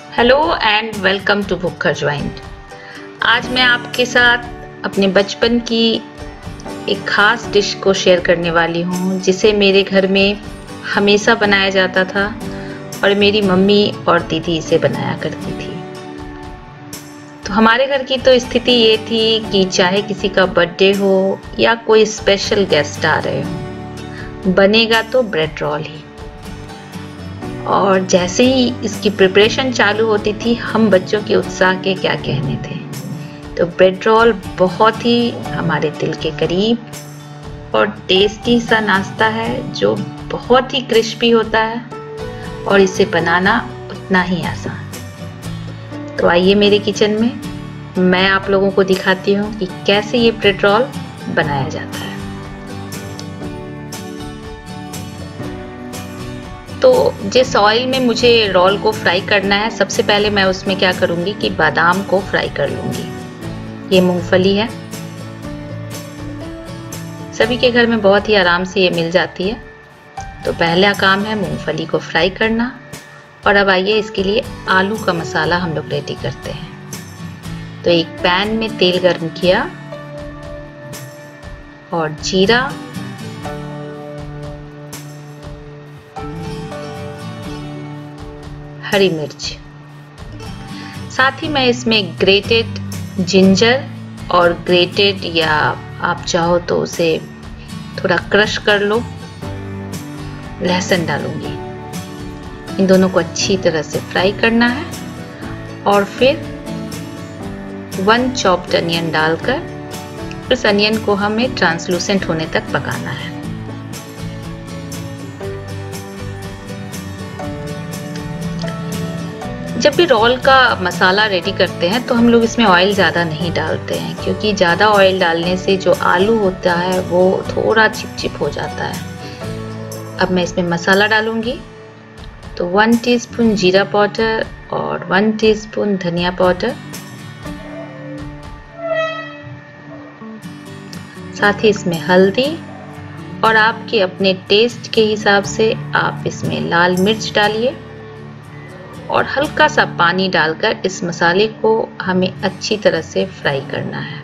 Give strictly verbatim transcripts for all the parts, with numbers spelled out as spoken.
Hello and welcome to Bhukkhar joint. आज मैं आपके साथ अपने बचपन की एक खास डिश को शेयर करने वाली हूँ जिसे मेरे घर में हमेशा बनाया जाता था और मेरी मम्मी और दीदी इसे बनाया करती थी। तो हमारे घर की तो स्थिति ये थी कि चाहे किसी का बर्थडे हो या कोई स्पेशल गेस्ट आ रहे हो, बनेगा तो ब्रेड रोल ही। और जैसे ही इसकी प्रिपरेशन चालू होती थी, हम बच्चों के उत्साह के क्या कहने थे। तो ब्रेड रोल बहुत ही हमारे दिल के करीब और टेस्टी सा नाश्ता है जो बहुत ही क्रिस्पी होता है और इसे बनाना उतना ही आसान। तो आइए मेरे किचन में मैं आप लोगों को दिखाती हूँ कि कैसे ये ब्रेड रोल बनाया जाता है। तो जिस ऑयल में मुझे रोल को फ्राई करना है, सबसे पहले मैं उसमें क्या करूंगी कि बादाम को फ्राई कर लूंगी। ये मूंगफली है, सभी के घर में बहुत ही आराम से ये मिल जाती है। तो पहला काम है मूंगफली को फ्राई करना। और अब आइए इसके लिए आलू का मसाला हम लोग रेडी करते हैं। तो एक पैन में तेल गर्म किया और जीरा, हरी मिर्च, साथ ही मैं इसमें ग्रेटेड जिंजर और ग्रेटेड या आप चाहो तो उसे थोड़ा क्रश कर लो लहसुन डालूंगी। इन दोनों को अच्छी तरह से फ्राई करना है और फिर वन चॉप्ड अनियन डालकर उस अनियन को हमें ट्रांसलूसेंट होने तक पकाना है। जब भी रोल का मसाला रेडी करते हैं तो हम लोग इसमें ऑयल ज़्यादा नहीं डालते हैं, क्योंकि ज़्यादा ऑयल डालने से जो आलू होता है वो थोड़ा चिपचिप हो जाता है। अब मैं इसमें मसाला डालूंगी। तो वन टीस्पून जीरा पाउडर और वन टीस्पून धनिया पाउडर, साथ ही इसमें हल्दी और आपके अपने टेस्ट के हिसाब से आप इसमें लाल मिर्च डालिए और हल्का सा पानी डालकर इस मसाले को हमें अच्छी तरह से फ्राई करना है।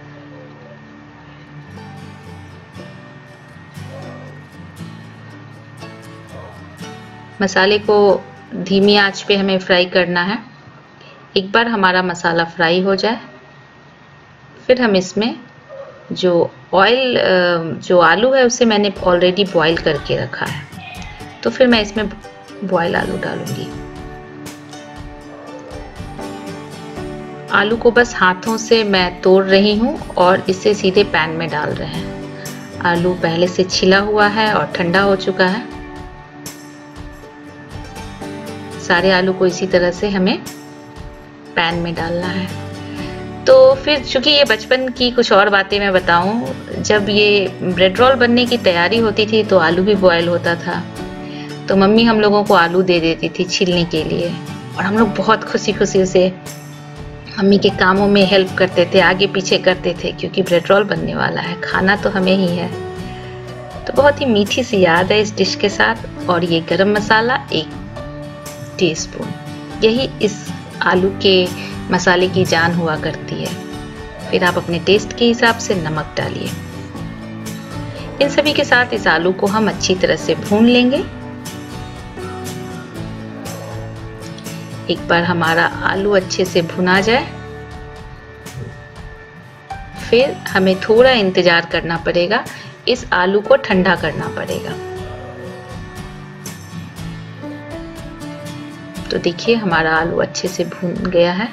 मसाले को धीमी आंच पे हमें फ्राई करना है। एक बार हमारा मसाला फ्राई हो जाए फिर हम इसमें जो ऑयल जो आलू है उसे मैंने ऑलरेडी बॉईल करके रखा है, तो फिर मैं इसमें बॉयल आलू डालूंगी। आलू को बस हाथों से मैं तोड़ रही हूँ और इसे सीधे पैन में डाल रहे हैं। आलू पहले से छिला हुआ है और ठंडा हो चुका है। सारे आलू को इसी तरह से हमें पैन में डालना है। तो फिर चूंकि ये बचपन की कुछ और बातें मैं बताऊं, जब ये ब्रेड रोल बनने की तैयारी होती थी तो आलू भी बॉयल होता था। तो मम्मी हम लोगों को आलू दे देती थी छीलने के लिए और हम लोग बहुत खुशी खुशी उसे मम्मी के कामों में हेल्प करते थे, आगे पीछे करते थे, क्योंकि ब्रेड रोल बनने वाला है, खाना तो हमें ही है। तो बहुत ही मीठी सी याद है इस डिश के साथ। और ये गरम मसाला एक टीस्पून, यही इस आलू के मसाले की जान हुआ करती है। फिर आप अपने टेस्ट के हिसाब से नमक डालिए। इन सभी के साथ इस आलू को हम अच्छी तरह से भून लेंगे। एक बार हमारा आलू अच्छे से भुना जाए फिर हमें थोड़ा इंतजार करना पड़ेगा, इस आलू को ठंडा करना पड़ेगा। तो देखिए हमारा आलू अच्छे से भून गया है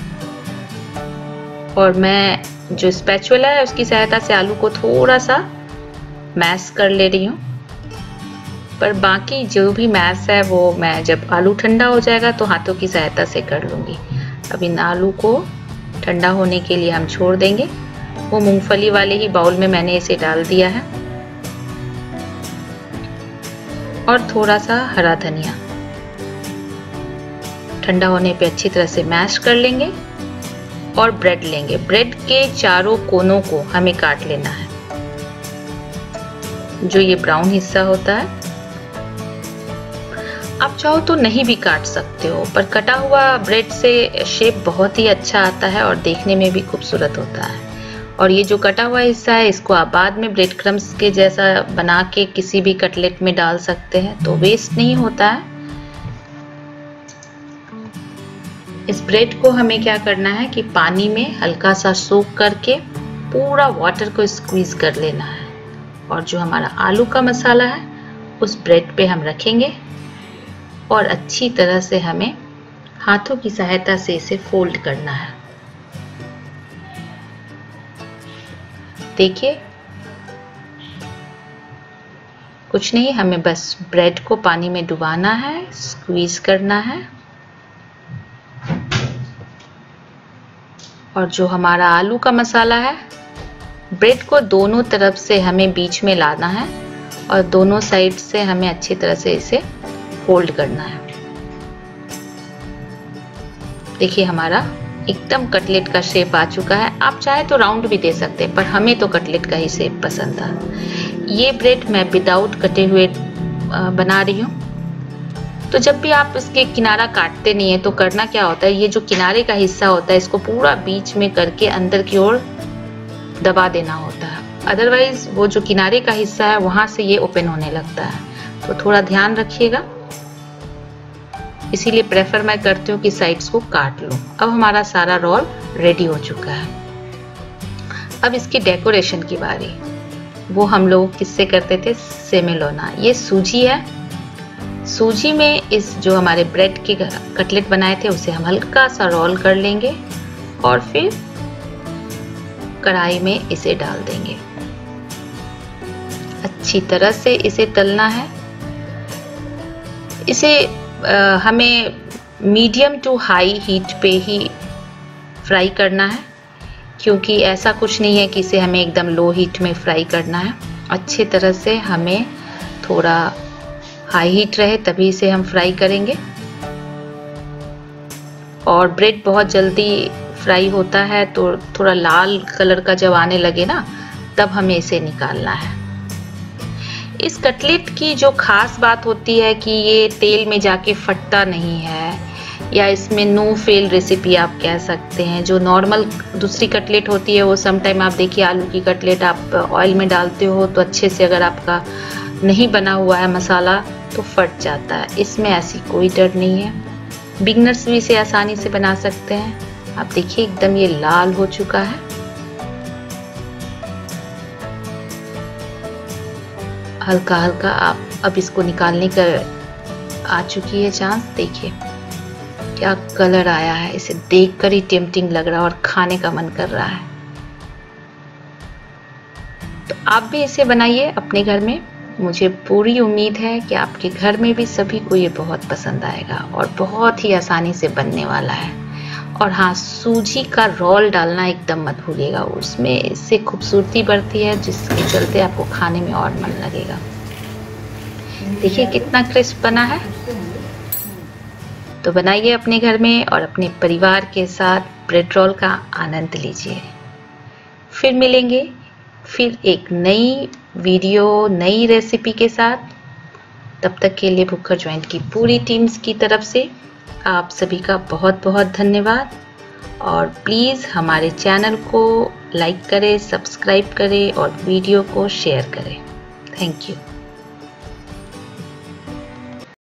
और मैं जो स्पैचुला है उसकी सहायता से आलू को थोड़ा सा मैश कर ले रही हूँ। पर बाकी जो भी मैश है वो मैं जब आलू ठंडा हो जाएगा तो हाथों की सहायता से कर लूँगी। अब इन आलू को ठंडा होने के लिए हम छोड़ देंगे। वो मूंगफली वाले ही बाउल में मैंने इसे डाल दिया है और थोड़ा सा हरा धनिया। ठंडा होने पे अच्छी तरह से मैश कर लेंगे और ब्रेड लेंगे। ब्रेड के चारों कोनों को हमें काट लेना है। जो ये ब्राउन हिस्सा होता है आप चाहो तो नहीं भी काट सकते हो, पर कटा हुआ ब्रेड से शेप बहुत ही अच्छा आता है और देखने में भी खूबसूरत होता है। और ये जो कटा हुआ हिस्सा है इसको आप बाद में ब्रेड क्रम्स के जैसा बना के किसी भी कटलेट में डाल सकते हैं, तो वेस्ट नहीं होता है। इस ब्रेड को हमें क्या करना है कि पानी में हल्का सा सोक करके पूरा वाटर को स्क्वीज कर लेना है। और जो हमारा आलू का मसाला है उस ब्रेड पे हम रखेंगे और अच्छी तरह से हमें हाथों की सहायता से इसे फोल्ड करना है। देखिए, कुछ नहीं, हमें बस ब्रेड को पानी में डुबाना है, स्क्वीज करना है और जो हमारा आलू का मसाला है ब्रेड को दोनों तरफ से हमें बीच में लाना है और दोनों साइड से हमें अच्छी तरह से इसे फोल्ड करना है। देखिए, हमारा एकदम कटलेट का शेप आ चुका है। आप चाहे तो राउंड भी दे सकते हैं, पर हमें तो कटलेट का ही शेप पसंद था। ये ब्रेड मैं विदाउट कटे हुए बना रही हूँ। तो जब भी आप इसके किनारा काटते नहीं है तो करना क्या होता है, ये जो किनारे का हिस्सा होता है इसको पूरा बीच में करके अंदर की ओर दबा देना होता है, अदरवाइज वो जो किनारे का हिस्सा है वहां से ये ओपन होने लगता है। तो थोड़ा ध्यान रखिएगा, इसीलिए प्रेफर मैं करती हूँ कि साइड्स को काट लूं। अब हमारा सारा रोल रेडी हो चुका है। अब इसकी डेकोरेशन की बारी, वो हम लोग किससे करते थे, सेमेलोना। ये सूजी है, सूजी में इस जो हमारे ब्रेड के कटलेट बनाए थे उसे हम हल्का सा रोल कर लेंगे और फिर कढ़ाई में इसे डाल देंगे। अच्छी तरह से इसे तलना है। इसे आ, हमें मीडियम टू हाई हीट पे ही फ्राई करना है, क्योंकि ऐसा कुछ नहीं है कि इसे हमें एकदम लो हीट में फ्राई करना है। अच्छी तरह से हमें थोड़ा हाई हीट रहे तभी इसे हम फ्राई करेंगे। और ब्रेड बहुत जल्दी फ्राई होता है, तो थोड़ा लाल कलर का जब आने लगे ना तब हमें इसे निकालना है। इस कटलेट की जो खास बात होती है कि ये तेल में जाके फटता नहीं है, या इसमें नो फेल रेसिपी आप कह सकते हैं। जो नॉर्मल दूसरी कटलेट होती है वो समटाइम आप देखिए, आलू की कटलेट आप ऑयल में डालते हो तो अच्छे से अगर आपका नहीं बना हुआ है मसाला तो फट जाता है। इसमें ऐसी कोई डर नहीं है, बिगनर्स भी इसे आसानी से बना सकते हैं। आप देखिए एकदम ये लाल हो चुका है। हल्का हल्का आप अब इसको निकालने का आ चुकी है चांस। देखिए क्या कलर आया है, इसे देखकर ही टेम्पटिंग लग रहा है और खाने का मन कर रहा है। तो आप भी इसे बनाइए अपने घर में। मुझे पूरी उम्मीद है कि आपके घर में भी सभी को ये बहुत पसंद आएगा और बहुत ही आसानी से बनने वाला है। और हाँ, सूजी का रोल डालना एकदम मत भूलिएगा, उसमें इससे खूबसूरती बढ़ती है जिसके चलते आपको खाने में और मन लगेगा। देखिए कितना क्रिस्प बना है। तो बनाइए अपने घर में और अपने परिवार के साथ ब्रेड रोल का आनंद लीजिए। फिर मिलेंगे फिर एक नई वीडियो, नई रेसिपी के साथ। तब तक के लिए भुक्खर ज्वाइंट की पूरी टीम्स की तरफ से आप सभी का बहुत बहुत धन्यवाद। और प्लीज़ हमारे चैनल को लाइक करें, सब्सक्राइब करें और वीडियो को शेयर करें। Thank you.